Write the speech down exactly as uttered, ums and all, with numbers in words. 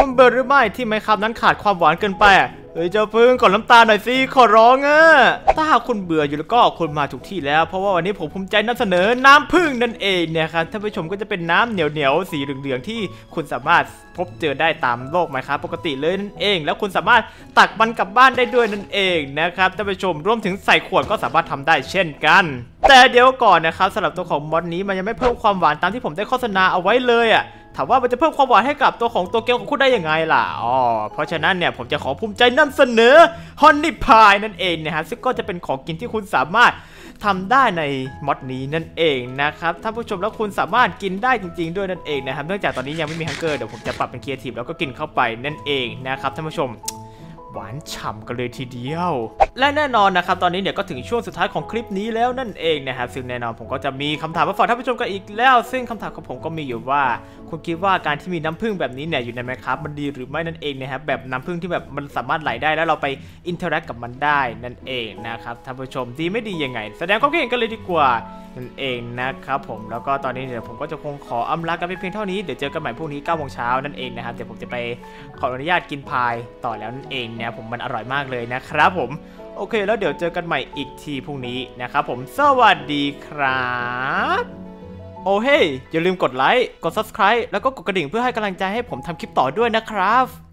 คุณเบื่อหรือไม่ที่ไมค์ครับนั้นขาดความหวานเกินไปเฮ้ยเจ้าพึ่งก่อนน้ำตาหน่อยสิขอร้องอ่ะถ้าหากคุณเบื่ออยู่แล้วก็คุณมาถูกที่แล้วเพราะว่าวันนี้ผมภูมิใจนำเสนอน้ำผึ้งนั่นเองเนี่ยครับท่านผู้ชมก็จะเป็นน้ำเหนียวๆสีเหลืองๆที่คุณสามารถพบเจอได้ตามโลกไมค์ครับปกติเลยนั่นเองแล้วคุณสามารถตักมันกลับบ้านได้ด้วยนั่นเองนะครับท่านผู้ชมรวมถึงใส่ขวดก็สามารถทำได้เช่นกันแต่เดี๋ยวก่อนนะครับสำหรับตัวของมอดนี้มันยังไม่เพิ่มความหวานตามที่ผมได้โฆษณาเอาไว้เลยอ่ะถามว่ามันจะเพิ่มความหวานให้กับตัวของตัวเกมของคุณได้ยังไงล่ะอ๋อเพราะฉะนั้นเนี่ยผมจะขอภูมิใจนำเสนอฮอนนี่พายนั่นเองนะฮะซึ่งก็จะเป็นของกินที่คุณสามารถทำได้ในมอดนี้นั่นเองนะครับท่านผู้ชมแล้วคุณสามารถกินได้จริงๆด้วยนั่นเองนะครับเนื่องจากตอนนี้ยังไม่มีฮังเกอร์เดี๋ยวผมจะปรับเป็นครีเอทีฟแล้วก็กินเข้าไปนั่นเองนะครับท่านผู้ชมหวานฉ่ำกันเลยทีเดียวและแน่นอนนะครับตอนนี้เนี่ยก็ถึงช่วงสุดท้ายของคลิปนี้แล้วนั่นเองนะครับซึ่งแน่นอนผมก็จะมีคำถามมาฝากท่านผู้ชมกันอีกแล้วซึ่งคำถามของผมก็มีอยู่ว่าคุณคิดว่าการที่มีน้ำผึ้งแบบนี้เนี่ยอยู่ในแมคครับมันดีหรือไม่นั่นเองนะครับแบบน้ำผึ้งที่แบบมันสามารถไหลได้แล้วเราไปอินเทอร์แอคกับมันได้นั่นเองนะครับท่านผู้ชมดีไม่ดียังไงแสดงความคิดเห็นกันเลยดีกว่านั่นเองนะครับผมแล้วก็ตอนนี้เดี๋ยวผมก็จะคงขออำลากันไปเพียงเท่านี้เดี๋ยวเจอกันใหม่พรุ่งนี้เก้าโมงเช้านั่นเองนะครับเดี๋ยวผมจะไปขออนุญาตกินพายต่อแล้วนั่นเองนะผมมันอร่อยมากเลยนะครับผมโอเคแล้วเดี๋ยวเจอกันใหม่อีกทีพรุ่งนี้นะครับผมสวัสดีครับโอ้เฮ้ยอย่าลืมกดไลค์กด ซับสไครบ์ แล้วก็กดกระดิ่งเพื่อให้กำลังใจให้ผมทำคลิปต่อด้วยนะครับ